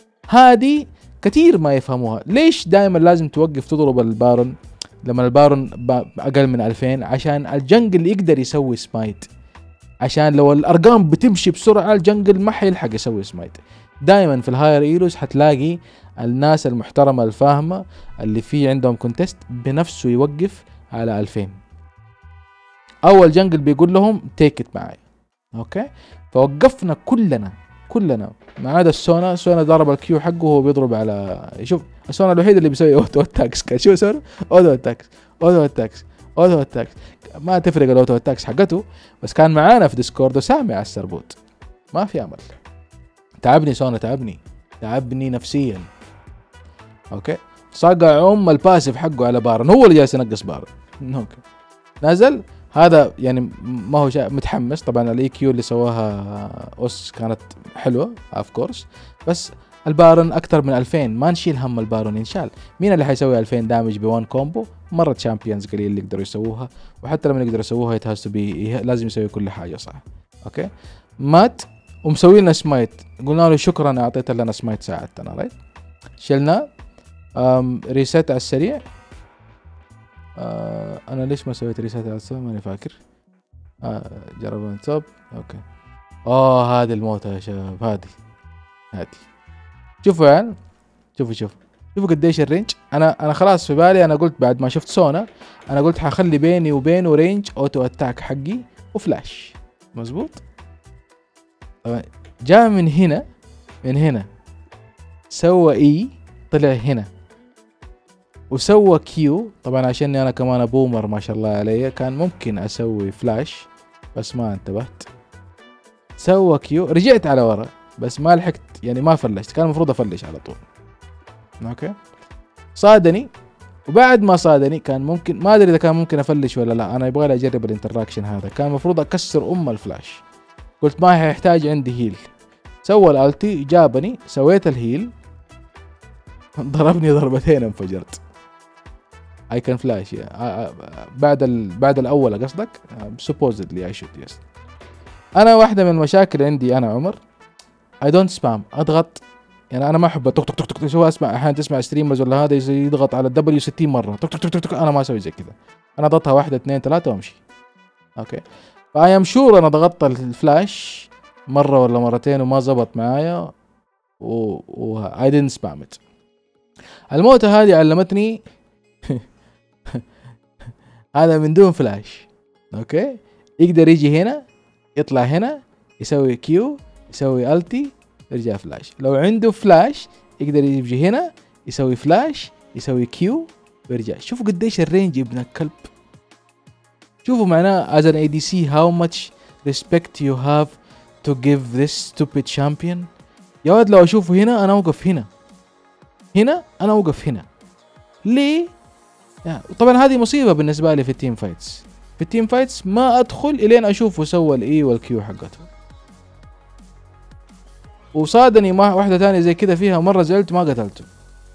هذه كثير ما يفهموها. ليش دائما لازم توقف تضرب البارون لما البارون اقل من ألفين؟ عشان الجنجل يقدر يسوي سمايت، عشان لو الارقام بتمشي بسرعه الجنجل ما حيلحق يسوي سمايت. دائما في الهاير ايلوز حتلاقي الناس المحترمه الفاهمه اللي في عندهم كونتست بنفسه يوقف على ألفين. اول جنجل بيقول لهم تيك ات معي. اوكي، فوقفنا كلنا كلنا ما عدا السونا. السونا ضرب الكيو حقه وهو بيضرب على، شوف السونا الوحيد اللي بيسوي اوتو اتاكس. كان شو يسوي؟ اوتو اتاكس اوتو اتاكس اوتو اتاكس. ما تفرق الاوتو اتاكس حقته، بس كان معانا في ديسكورد وسامع على السربوت. ما في امل. تعبني سونا، تعبني تعبني نفسيا. اوكي صقع ام الباسف حقه على بارن، هو اللي جالس ينقص بارن. اوكي نزل هذا يعني ما هو متحمس. طبعا الاي كيو اللي سواها اوس كانت حلوه اوف كورس، بس البارن اكثر من ألفين، ما نشيل هم البارن ينشال. مين اللي حيسوي ألفين دامج بوان كومبو؟ مره تشامبيونز قليل اللي يقدروا يسووها، وحتى لما يقدروا يسووها يتهاس بي لازم يسوي كل حاجه صح. اوكي مات ومسوي لنا سمايت، قلنا له شكرا اعطيت لنا سمايت ساعدتنا. رايت شلنا ريسيت على السريع. آه انا ليش ما سويت ريسيت على السريع ماني فاكر. آه جربنا توب. اوكي اه هذه الموتة يا شباب، هذه هذه شوفوا يعني، شوفوا شوفوا شوفوا قديش الرينج. انا انا خلاص في بالي، انا قلت بعد ما شفت سونا انا قلت حخلي بيني وبينه رينج اوتو اتاك حقي وفلاش. مزبوط. طبعا جاء من هنا، من هنا سوى اي طلع هنا وسوى كيو. طبعا عشان انا كمان بومر ما شاء الله علي كان ممكن اسوي فلاش بس ما انتبهت. سوى كيو رجعت على ورا بس ما لحقت، يعني ما فلشت، كان المفروض افلش على طول. اوكي صادني، وبعد ما صادني كان ممكن، ما ادري اذا كان ممكن افلش ولا لا. انا يبغى لي اجرب الانتراكشن هذا. كان المفروض اكسر ام الفلاش، قلت ما هيحتاج عندي هيل. سوى الالتي جابني، سويت الهيل ضربني ضربتين انفجرت. اي كان فلاش يعني. بعد ال... بعد الاول قصدك؟ سبوزدلي اي شوت يس. انا واحده من المشاكل عندي انا عمر، اي دونت سبام، اضغط يعني. انا ما احب طق طق طق. شو اسمع احيانا تسمع ستريمرز ولا هذا يضغط على الدبليو ستين مره طق طق طق طق. انا ما اسوي زي كذا، انا اضغطها واحده اثنين ثلاثه وامشي. اوكي فاي ام شور انا ضغطت الفلاش مره ولا مرتين وما زبط معايا و, و... I didn't spam it. الموتة هذه علمتني هذا من دون فلاش. اوكي يقدر يجي هنا يطلع هنا يسوي كيو يسوي التي يرجع فلاش. لو عنده فلاش يقدر يجي هنا يسوي فلاش يسوي كيو ويرجع. شوفوا قديش الرينج ابن الكلب. شوفوا معناه as an إيه دي سي how much respect you have to give this stupid champion. يا ولد لو اشوفه هنا انا اوقف هنا، هنا انا اوقف هنا ليه؟ يعني طبعا هذه مصيبة بالنسبة لي في التيم فايتس. في التيم فايتس ما ادخل الين اشوفه سوى الاي والكيو حقته. وصادني ما واحدة تانية زي كذا فيها مرة زعلت ما قتلته.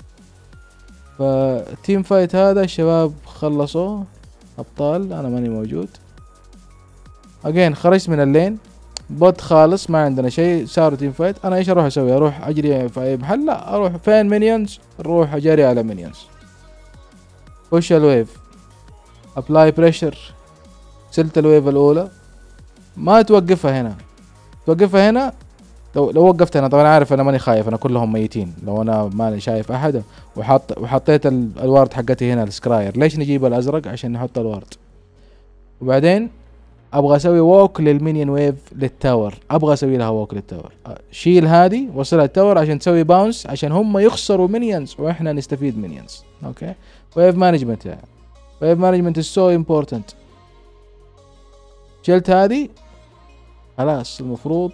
فالتيم فايت هذا الشباب خلصوا ابطال، انا ماني موجود. اجين خرجت من اللين بوت خالص، ما عندنا شيء، صاروا تيم فايت. انا ايش اروح اسوي؟ اروح اجري في اي محل؟ لا، اروح فين مينيونز اروح اجري على مينيونز. بوش الويف، ابلاي بريشر، سلت الويف الاولى، ما توقفها هنا، توقفها هنا. لو لو وقفت انا طبعا عارف انا ماني خايف، انا كلهم ميتين لو انا ماني شايف احد. وحط وحطيت الوارد حقتي هنا السكراير. ليش نجيب الازرق؟ عشان نحط الوارد. وبعدين ابغى اسوي ووك للمينيون ويف للتاور، ابغى اسوي لها ووك للتاور. شيل هذه وصلها التاور عشان تسوي باونس، عشان هم يخسروا مينيونز واحنا نستفيد مينيونز. اوكي ويف مانجمنت يعني. ويف مانجمنت از سو امبورتنت. شلت هذه خلاص. المفروض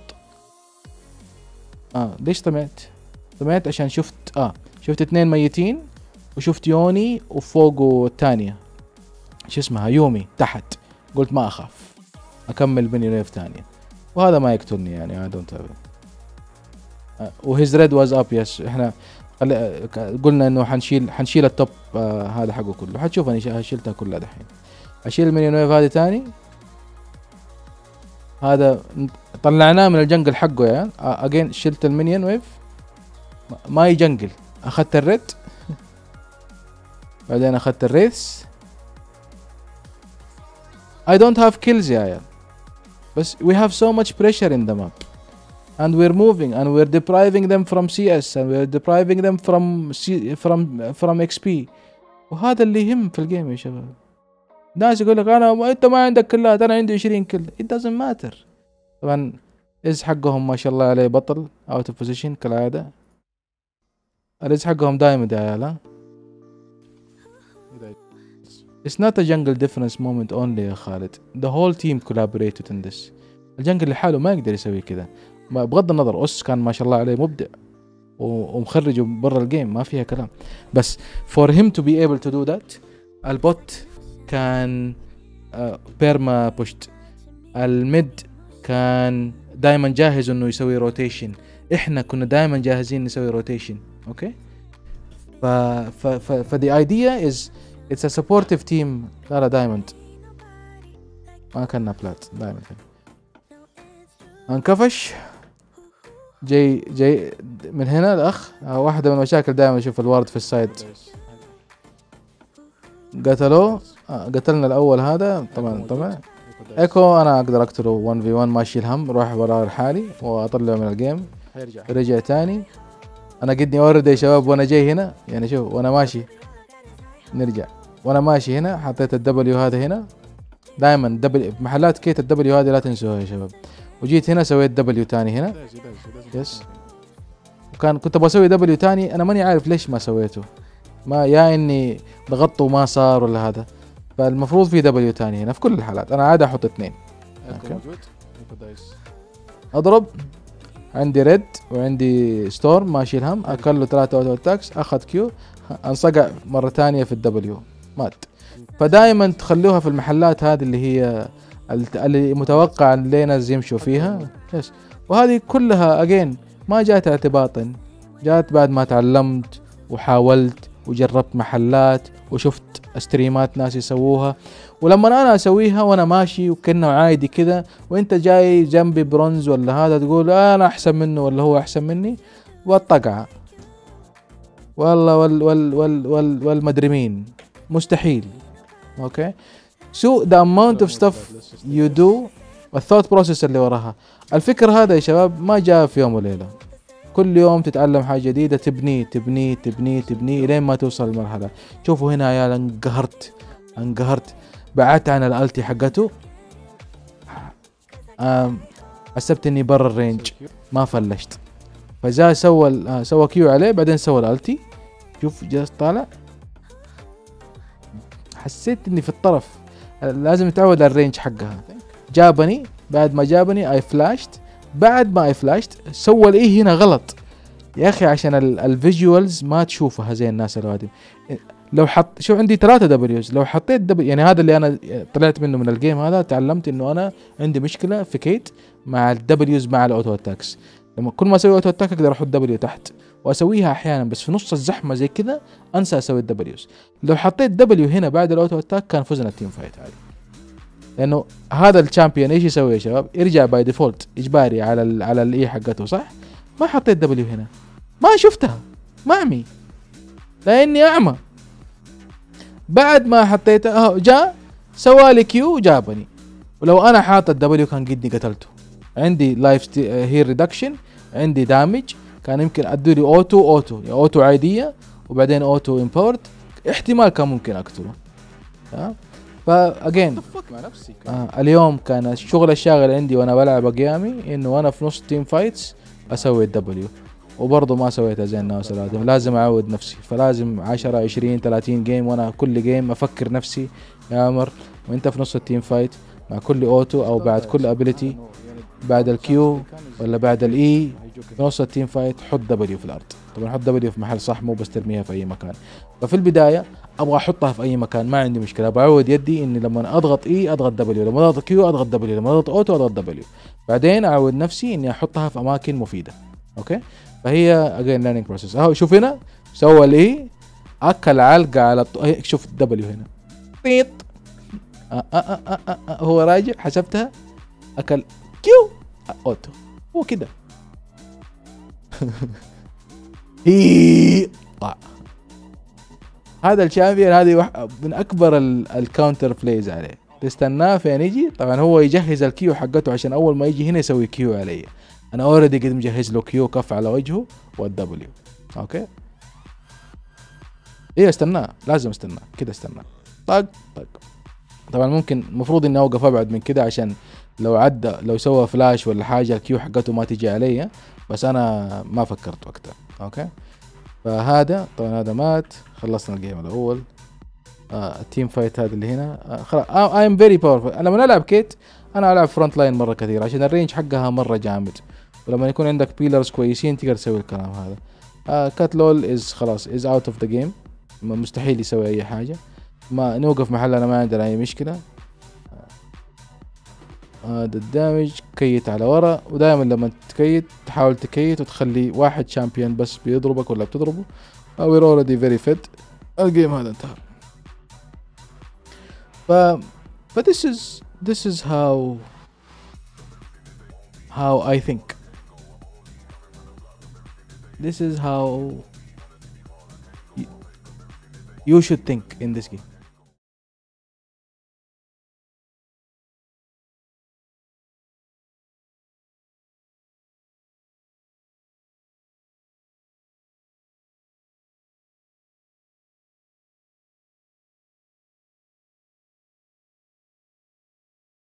اه ليش طمعت؟ طمعت عشان شفت اه شفت اثنين ميتين، وشفت يوني وفوقه الثانية شو اسمها يومي تحت. قلت ما اخاف اكمل بني ريف ثانية، وهذا ما يقتلني يعني. I don't have it. آه وهيز ريد واز اب يس. احنا قلنا انه حنشيل حنشيل التوب آه هذا حقه كله. حتشوف اني شيلتها كلها دحين. اشيل المينيون ويف هذه ثاني. هذا طلعناه من الجنجل حقه يعني. اجين شلت المينيون ويف ما يجنجل. اخذت الريد بعدين اخذت الريث. I don't have kills يا عيال، بس we have so much pressure in the map and we're moving and we're depriving them from سي إس and we're depriving them from C from from إكس بي. وهذا اللي يهم في الجيم يا شباب. ناس يقول لك انا انت ما عندك كلات، انا عندي عشرين كل. it doesn't matter. طبعا إز حقهم ما شاء الله عليه بطل اوت اوف بوزيشن كالعادة. الإز حقهم دايما يا عيال. ها It's not a jungle difference moment only يا خالد. The whole team collaborated in this. الجنجل لحاله ما يقدر يسوي كذا. بغض النظر أوس كان ما شاء الله عليه مبدع ومخرجه برا الجيم ما فيها كلام، بس for him to be able to do that البوت كان بيرما بوشت، الميد كان دائما جاهز انه يسوي روتيشن، احنا كنا دائما جاهزين نسوي روتيشن. اوكي ف ف ف ف the idea is it's a supportive team. لا لا دايموند ما كنا بلات، دايما انكفش جاي جاي من هنا الاخ. واحدة من المشاكل دائما اشوف الوارد في السايد. قتلوه آه قتلنا الاول هذا طبعا. طبعا ايكو انا اقدر اقتله واحد في واحد ماشي الهم، روح وراه لحالي واطلعه من الجيم. رجع تاني. انا قدني اورد يا شباب وانا جاي هنا، يعني شوف وانا ماشي نرجع وانا ماشي هنا حطيت الدبليو هذا هنا. دائما دبليو محلات كيت الدبليو هذه لا تنسوها يا شباب. وجيت هنا سويت دبليو تاني هنا يس، وكان كنت بسوي دبليو تاني انا ماني عارف ليش ما سويته، ما يا اني ضغطته وما صار ولا هذا، فالمفروض في دبليو تاني هنا في كل الحالات. انا عادة احط اثنين. اضرب عندي ريد وعندي ستورم ماشي الهم، اكل له ثلاثة اوتو اتاكس، اخذ كيو، انصقع مرة ثانية في الدبليو مات. فدائما تخلوها في المحلات هذه اللي هي اللي متوقع ان لينز يمشوا فيها يس. وهذه كلها اجين ما جات اعتباطا، جات بعد ما تعلمت وحاولت وجربت محلات وشفت استريمات ناس يسووها. ولما انا اسويها وانا ماشي وكأنه عادي كذا وانت جاي جنبي برونز ولا هذا تقول انا احسن منه ولا هو احسن مني والطقعة والله وال وال وال وال والمدري مين مستحيل. اوكي so the amount of stuff you do والثوت بروسيس اللي وراها. الفكر هذا يا شباب ما جاء في يوم وليلة، كل يوم تتعلم حاجة جديدة تبني تبني تبني تبني لين ما توصل للمرحلة. شوفوا هنا يا انقهرت انقهرت بعدت عن الالتي حقته، حسبت اني برا الرينج ما فلشت، فجاء سوى سوى كيو عليه بعدين سوى الالتي. شوف جالس طالع حسيت اني في الطرف، لازم اتعود على الرينج حقها. جابني بعد ما جابني اي فلاشت، بعد ما اي فلاشت سوى الايه هنا غلط يا اخي عشان الفيجوالز ما تشوفها زي الناس الوادم. لو حط شوف عندي ثلاثة دبليوز، لو حطيت دبليو يعني هذا اللي انا طلعت منه من الجيم هذا، تعلمت انه انا عندي مشكلة في كيت مع الدبليوز مع الاوتو اتاكس. لما كل ما اسوي اوتو اتاك اقدر احط دبليو تحت واسويها احيانا، بس في نص الزحمة زي كذا انسى اسوي الدبليوز. لو حطيت دبليو هنا بعد الاوتو اتاك كان فزنا التيم فايت عادي، لانه هذا الشامبيون ايش يسوي يا شباب؟ يرجع باي ديفولت اجباري على ال على الاي حقته صح؟ ما حطيت دبليو هنا، ما شفتها، معمي لاني اعمى. بعد ما حطيته اهو جاء سوالي كيو جابني، ولو انا حاط الدبليو كان قدني قتلته. عندي لايف هير ريدكشن، عندي دامج، كان يمكن ادولي اوتو اوتو يا اوتو عاديه وبعدين اوتو امبورت، احتمال كان ممكن اقتله. ها فاجين آه اليوم كان الشغل الشاغل عندي وانا بلعب اقيامي انه انا في نص تيم فايتس اسوي الدبليو، وبرضه ما سويتها زي الناس الادم. لازم اعود نفسي، فلازم عشرة عشرين ثلاثين جيم وانا كل جيم افكر نفسي يا عمر وانت في نص التيم فايت مع كل اوتو او بعد كل ابيليتي بعد الكيو ولا بعد الاي في نص التيم فايت حط دبليو في الارض. طبعا حط دبليو في محل صح، مو بس ترميها في اي مكان. ففي البدايه ابغى احطها في اي مكان ما عندي مشكله، بعود يدي اني لما اضغط اي اضغط دبليو، لما اضغط كيو اضغط دبليو، لما اضغط اوتو اضغط دبليو. بعدين اعود نفسي اني احطها في اماكن مفيده. اوكي فهي اجين ليرنينج بروسيس. اهو شوف هنا سوى الاي اكل علقه على الط... شوف الدبليو هنا طيط آه آه آه آه آه آه. هو راجع حسبتها اكل كيو اوتو هو كده هي طع. هذا الشامبيون هذه من اكبر الكاونتر بلايز عليه، تستناه فين يجي. طبعا هو يجهز الكيو حقته عشان اول ما يجي هنا يسوي كيو علي، انا اوريدي قد مجهز له كيو كف على وجهه والدبليو. اوكي ايه استناه، لازم استناه كده، استناه طق طق طبعا ممكن المفروض اني اوقف ابعد من كده عشان لو عدى لو سوى فلاش ولا حاجه الكيو حقته ما تجي علي، بس انا ما فكرت وقتها. اوكي فهذا طبعا هذا مات، خلصنا الجيم الاول. آه التيم فايت هذا اللي هنا آه خلاص اي ام فيري باورفul. انا لما العب كيت انا العب فرونت لاين مره كثير عشان الرينج حقها مره جامد، ولما يكون عندك بيلرز كويسين تقدر تسوي الكلام هذا. آه كات لول از خلاص از اوت اوف ذا جيم، مستحيل يسوي اي حاجه، ما نوقف محلنا ما عندنا اي مشكله. هذا آه الدامج كيت على ورا، ودائما لما تكيت تحاول تكيت وتخلي واحد شامبيون بس بيضربك ولا بتضربه. we're already very fit. الجيم هذا انتهى. ف but this is this is how how I think. This is how y- you should think in this game.